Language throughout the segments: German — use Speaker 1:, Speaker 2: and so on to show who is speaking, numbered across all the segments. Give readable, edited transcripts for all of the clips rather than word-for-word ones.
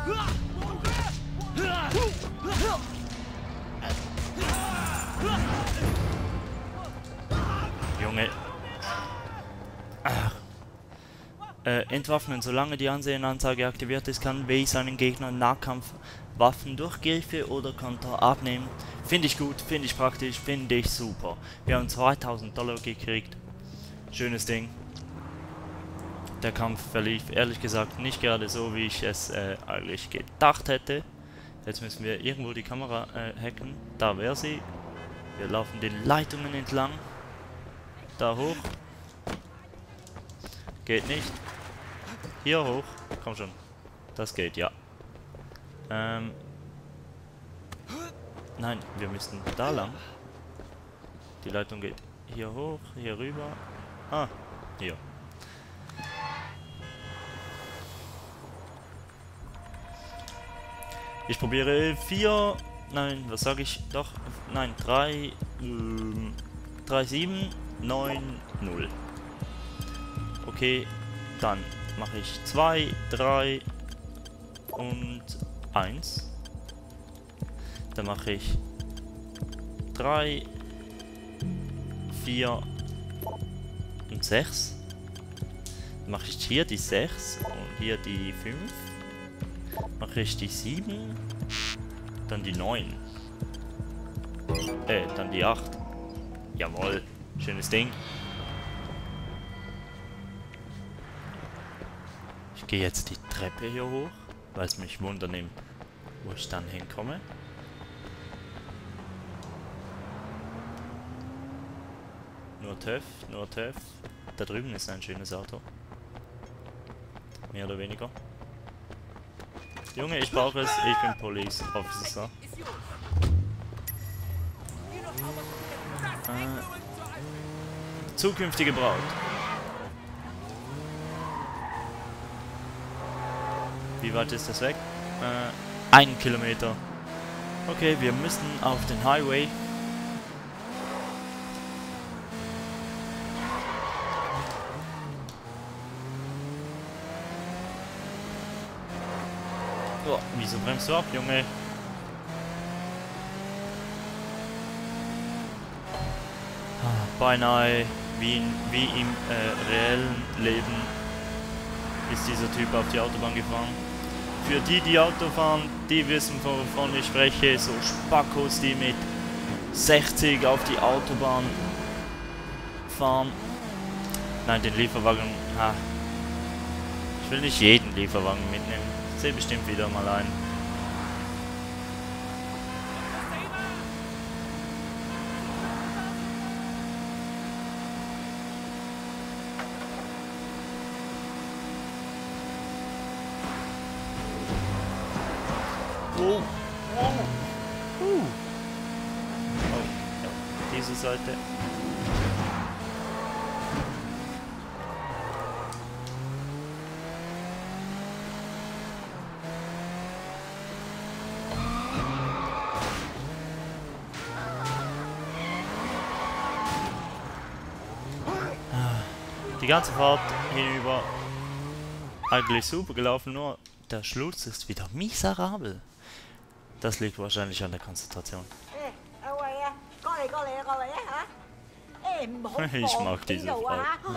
Speaker 1: Junge. Entwaffnen. Solange die Ansehenanzeige aktiviert ist, kann W seinen Gegnern Nahkampfwaffen durch Griffe oder Konter abnehmen. Finde ich gut, finde ich praktisch, finde ich super. Wir haben $2000 gekriegt. Schönes Ding. Der Kampf verlief ehrlich gesagt nicht gerade so, wie ich es eigentlich gedacht hätte. Jetzt müssen wir irgendwo die Kamera hacken. Da wäre sie. Wir laufen den Leitungen entlang. Da hoch. Geht nicht. Hier hoch. Komm schon. Das geht, ja. Nein, wir müssten da lang. Die Leitung geht hier hoch, hier rüber. Ah, hier. Ich probiere 4. Nein, was sage ich? Doch, nein, 3, 7, 9, 0. Okay, dann mache ich 2, 3 und 1. Dann mache ich 3, 4 und 6. Dann mache ich hier die 6 und hier die 5. Mache ich die 7. Dann die 9. Dann die 8. Jawohl, schönes Ding. Ich gehe jetzt die Treppe hier hoch, weil es mich wundernimmt, wo ich dann hinkomme. Nur TÜV, nur TÜV. Da drüben ist ein schönes Auto. Mehr oder weniger. Junge, ich brauche es. Ich bin Police Officer. Zukünftige Braut. Wie weit ist das weg? 1 Kilometer. Okay, wir müssen auf den Highway. Oh, wieso bremst du ab, Junge? Beinahe wie im reellen Leben ist dieser Typ auf die Autobahn gefahren. Für die Auto fahren, die wissen, wovon ich spreche, so Spackos, die mit 60 auf die Autobahn fahren. Nein, den Lieferwagen, ich will nicht jeden Lieferwagen mitnehmen. Ich sehe bestimmt wieder mal ein. Oh, ja, diese Seite. Die ganze Fahrt hinüber eigentlich super gelaufen, nur der Schluss ist wieder miserabel. Das liegt wahrscheinlich an der Konzentration. Ich mag diese Frau.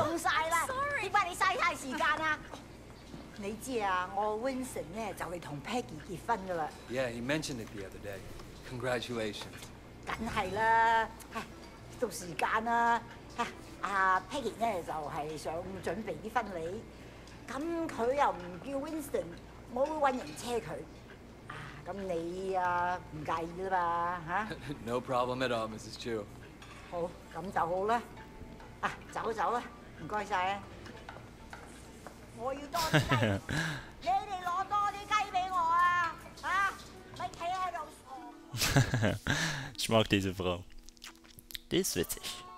Speaker 2: Yeah, he mentioned it the other day. Congratulations.
Speaker 3: 梗係啦，到時間啦，阿 Peggy 咧就係想準備啲婚禮，咁佢又唔叫 Winston，我會揾人車佢。啊，咁你啊唔介意啦嘛嚇
Speaker 2: No problem at all, Mrs. Chu.
Speaker 3: 好，咁就好啦。啊，走啦，唔該晒啊！我要多啲雞，你哋攞多啲雞俾我啊！嚇，咪企喺度傻。
Speaker 1: Ich mag diese Frau. Die ist witzig.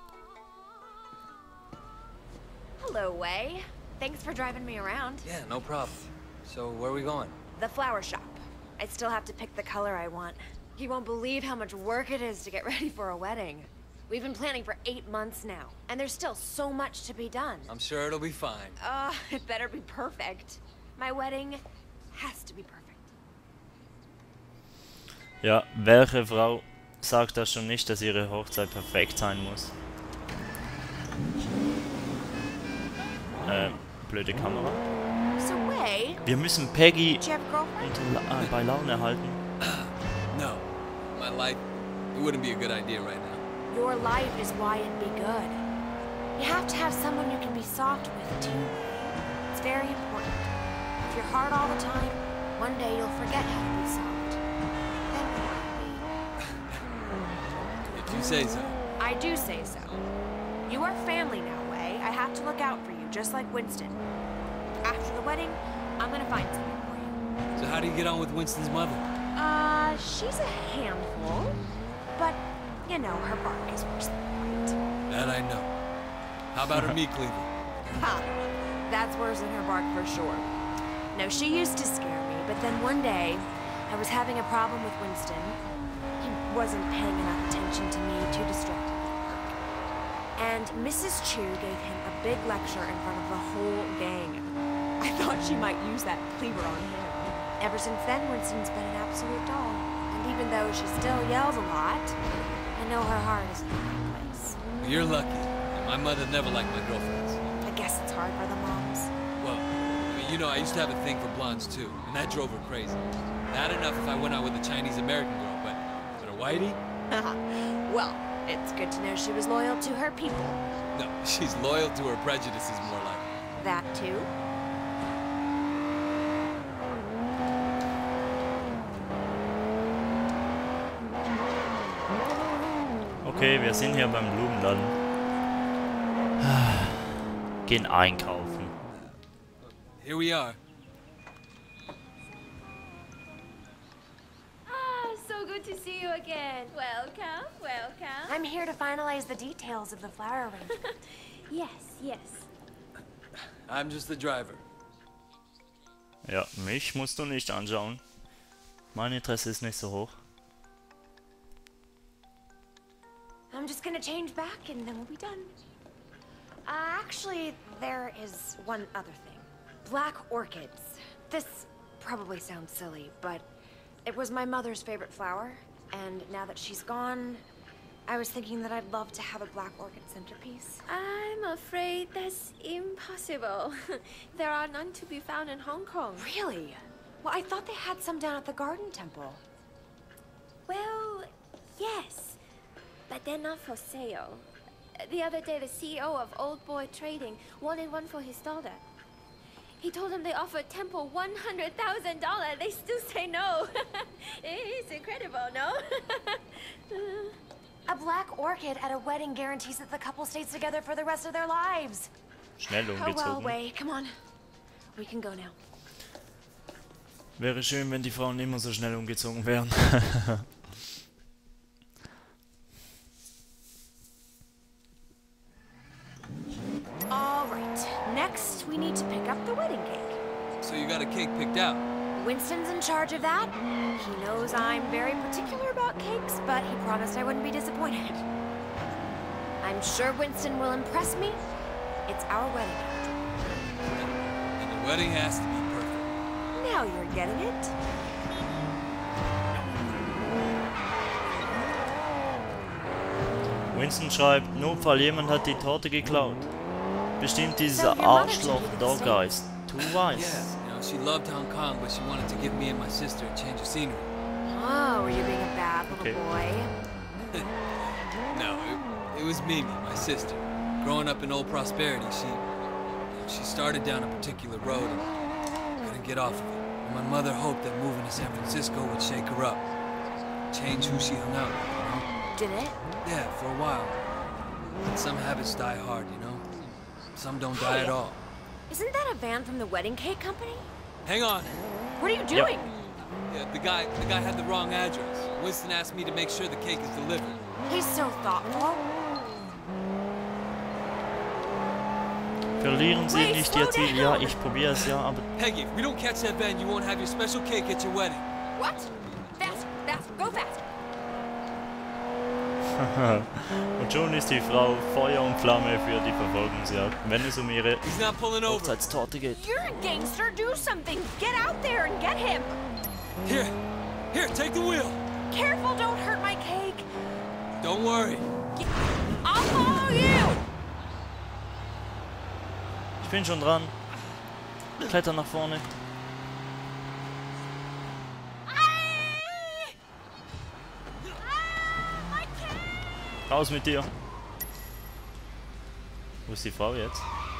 Speaker 4: Hello, Wei. Thanks for driving me around.
Speaker 2: Yeah, no problem. So, where are we going?
Speaker 4: The flower shop. I still have to pick the color I want. You won't believe how much work it is to get ready for a wedding. We've been planning for 8 months now, and there's still so much to be done.
Speaker 2: I'm sure it'll be fine.
Speaker 4: It better be perfect. My wedding has to be perfect.
Speaker 1: Ja, welche Frau sagt das schon nicht, dass ihre Hochzeit perfekt sein muss? Blöde Kamera.
Speaker 4: So, Way,
Speaker 1: Wir müssen Peggy
Speaker 4: do you have a girlfriend?
Speaker 1: bei Laune halten.
Speaker 2: No. My life, it wouldn't be a good idea right now.
Speaker 4: Your life is why it'd be good. You have to have someone you can be soft with, too. It's very important. If you're hard all the time, one day you'll forget how to be soft. Then who will
Speaker 2: If you say so.
Speaker 4: I do say so. You are family now, Way. I have to look out for you, just like Winston. After the wedding, I'm gonna find something for you.
Speaker 2: So how do you get on with Winston's mother?
Speaker 4: She's a handful, but, you know, her bark is worse than bite.
Speaker 2: That I know. How about her meat cleaver?
Speaker 4: Ha! That's worse than her bark for sure. No, she used to scare me, but then one day, I was having a problem with Winston. He wasn't paying enough attention to me, too distracted with work. And Mrs. Chu gave him a big lecture in front of the whole gang. I thought she might use that cleaver on him. Ever since then, Winston's been an absolute doll. And even though she still yells a lot, I know her heart is in the right place.
Speaker 2: Well, you're lucky. My mother never liked my girlfriends.
Speaker 4: I guess it's hard for the moms.
Speaker 2: Well, I mean, you know, I used to have a thing for blondes too, and that drove her crazy. Bad enough if I went out with a Chinese-American girl, but a whitey?
Speaker 4: Well, it's good to know she was loyal to her people.
Speaker 2: No, she's loyal to her prejudices more like.
Speaker 4: That too?
Speaker 1: Okay, wir sind hier beim Blumenladen. Gehen einkaufen.
Speaker 2: Here we are.
Speaker 5: So good to see you again. Welcome, welcome.
Speaker 4: I'm here to finalize the details of the flower arrangement.
Speaker 5: Yes.
Speaker 2: I'm just the driver.
Speaker 1: Ja, mich musst du nicht anschauen. Mein Interesse ist nicht so hoch.
Speaker 4: I'm just gonna change back and then we'll be done. Actually, there is one other thing. Black orchids. This probably sounds silly, but it was my mother's favorite flower, and now that she's gone, I was thinking that I'd love to have a black orchid centerpiece.
Speaker 5: I'm afraid that's impossible. There are none to be found in Hong Kong.
Speaker 4: Really? Well, I thought they had some down at the Garden Temple.
Speaker 5: Well, yes, but they're not for sale. The other day, the CEO of Old Boy Trading wanted one for his daughter. He told him they offered Temple $100,000. They still say no. It's incredible, no?
Speaker 4: A black orchid at a wedding guarantees that the couple stays together for the rest of their lives.
Speaker 1: Schnell
Speaker 4: Oh well,
Speaker 1: umgezogen.
Speaker 4: Way, come on. We can go now.
Speaker 1: Wäre schön, wenn die Frauen immer so schnell umgezogen wären.
Speaker 4: All right. Next, we need to pick up the wedding cake.
Speaker 2: So you got a cake picked out?
Speaker 4: Winston's in charge of that. He knows I'm very particular about cakes, but he promised I wouldn't be disappointed. I'm sure Winston will impress me. It's our wedding cake.
Speaker 2: And the wedding has to be perfect.
Speaker 4: Now you're getting it.
Speaker 1: Winston schreibt, Notfall, jemand hat die Torte geklaut. Bestimmt dieses
Speaker 4: So, your mother
Speaker 1: Arschloch
Speaker 4: told you the same.
Speaker 1: Doggeist. Du weißt.
Speaker 2: Yeah, you know, she loved Hong Kong, but she wanted to give me and my sister a change of scenery.
Speaker 4: Oh, were you being a bad little
Speaker 1: Okay.
Speaker 4: boy?
Speaker 2: No, it was Mimi, my sister. Growing up in Old Prosperity, she started down a particular road and couldn't get off of it. And my mother hoped that moving to San Francisco would shake her up, change who she hung out with, you know?
Speaker 4: Did it?
Speaker 2: Yeah, for a while. But some habits die hard, you know? Some don't die at all.
Speaker 4: Isn't that a van from the wedding cake company?
Speaker 2: Hang on.
Speaker 4: What are you doing?
Speaker 2: Yeah, the guy had the wrong address. Winston asked me to make sure the cake is delivered.
Speaker 4: He's so thoughtful.
Speaker 1: Verlieren Sie
Speaker 4: Wait,
Speaker 1: nicht
Speaker 4: slow
Speaker 1: Ihr Ziel.
Speaker 4: down.
Speaker 1: Ja, ich probiere es ja, aber
Speaker 2: Peggy, if we don't catch that van, you won't have your special cake at your wedding.
Speaker 4: What? Fast, go fast.
Speaker 1: und schon ist die Frau Feuer und Flamme für die Verfolgungsjagd, wenn es um ihre
Speaker 2: He's not pulling over.
Speaker 1: Hochzeitstorte geht.
Speaker 4: You're a gangster. Do something. Get out there and get him.
Speaker 2: Here, take the wheel.
Speaker 4: careful, don't hurt my cake.
Speaker 2: Don't worry.
Speaker 4: I'll follow you.
Speaker 1: Ich bin schon dran. Kletter nach vorne. Raus mit dir. Wo ist die Frau jetzt?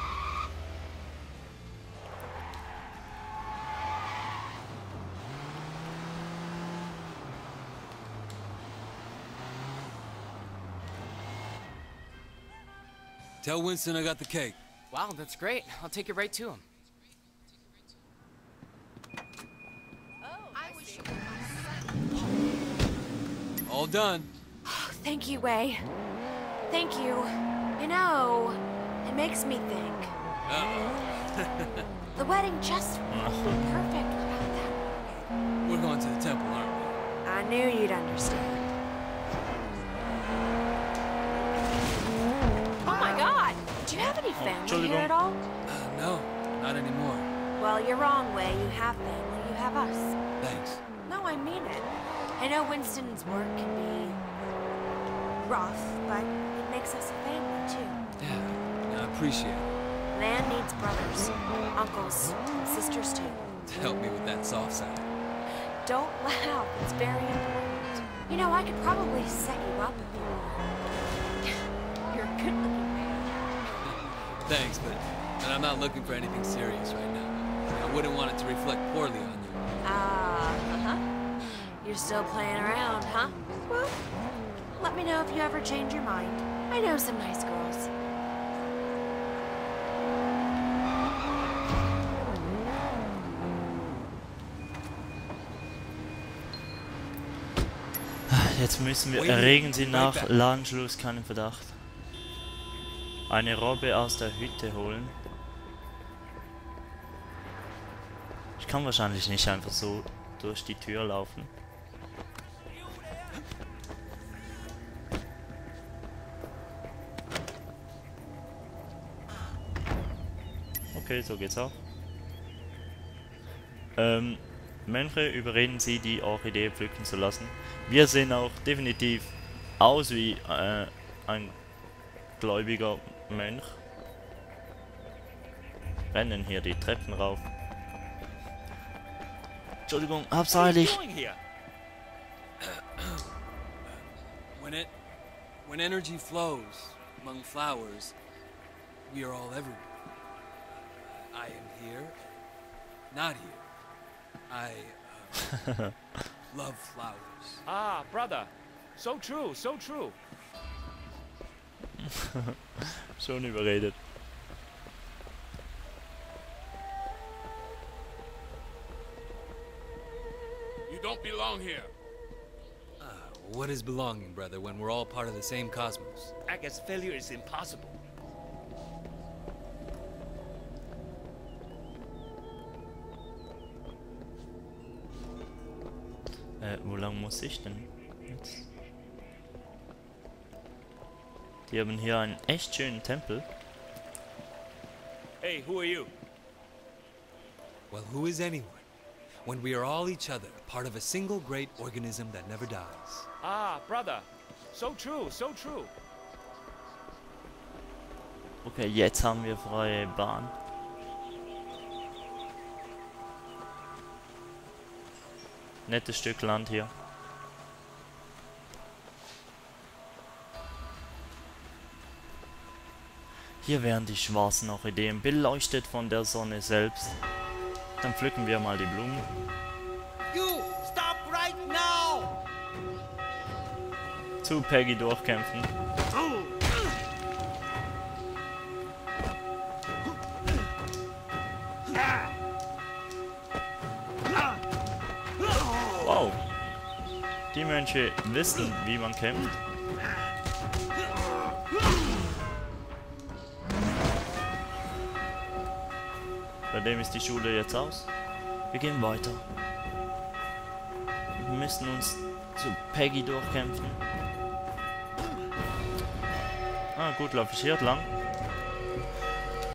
Speaker 2: Tell Winston I got the cake.
Speaker 6: Wow, that's great. I'll take it right to him.
Speaker 2: All done.
Speaker 4: Thank you, Wei. Thank you. You know, it makes me think. The wedding just felt perfect without that.
Speaker 2: We're going to the temple, aren't we?
Speaker 4: I knew you'd understand. Oh my God! Do you have any family here at all?
Speaker 2: No, not anymore.
Speaker 4: Well, you're wrong, Wei. You have family. You have us.
Speaker 2: Thanks.
Speaker 4: No, I mean it. I know Winston's work can be rough, but it makes us a family, too.
Speaker 2: Yeah, I appreciate it.
Speaker 4: Man needs brothers, uncles, and sisters, too.
Speaker 2: To help me with that soft side.
Speaker 4: Don't laugh. It's very important. You know, I could probably set you up if you want. You're a good-looking man.
Speaker 2: Thanks, but I'm not looking for anything serious right now. I wouldn't want it to reflect poorly on you.
Speaker 4: Uh-huh. You're still playing around, huh? Well, let me know if you ever change your mind. I know some nice girls.
Speaker 1: Jetzt müssen wir... Erregen Sie nach Ladenschluss keinen Verdacht. Eine Robbe aus der Hütte holen. Ich kann wahrscheinlich nicht einfach so durch die Tür laufen. Okay, so geht's auch. Mönche überreden Sie, die Orchidee pflücken zu lassen. Wir sehen auch definitiv aus wie ein gläubiger Mönch. Rennen hier die Treppen rauf. Entschuldigung, hab's eilig.
Speaker 2: When energy flows among flowers, we are all everywhere. I am here, not here. I love flowers.
Speaker 7: Ah, brother. So true, so true.
Speaker 1: Schon überredet.
Speaker 7: You don't belong here.
Speaker 2: What is belonging, brother, when we're all part of the same cosmos?
Speaker 7: I guess failure is impossible.
Speaker 1: Wo lang muss ich denn jetzt? Die haben hier einen echt schönen Tempel.
Speaker 7: Hey, who are you?
Speaker 2: Well, who is anyone? When we are all each other, part of a single great organism that never dies.
Speaker 7: Ah, brother. So true, so true.
Speaker 1: Okay, jetzt haben wir freie Bahn. Nettes Stück Land hier. Hier werden die schwarzen Orchideen beleuchtet von der Sonne selbst. Dann pflücken wir mal die Blumen.
Speaker 8: You stop right now!
Speaker 1: Zu Peggy durchkämpfen. Wow. Die Mönche wissen, wie man kämpft. Bei dem ist die Schule jetzt aus. Wir gehen weiter. Wir müssen uns zu Peggy durchkämpfen. Ah, gut, laufe ich hier lang.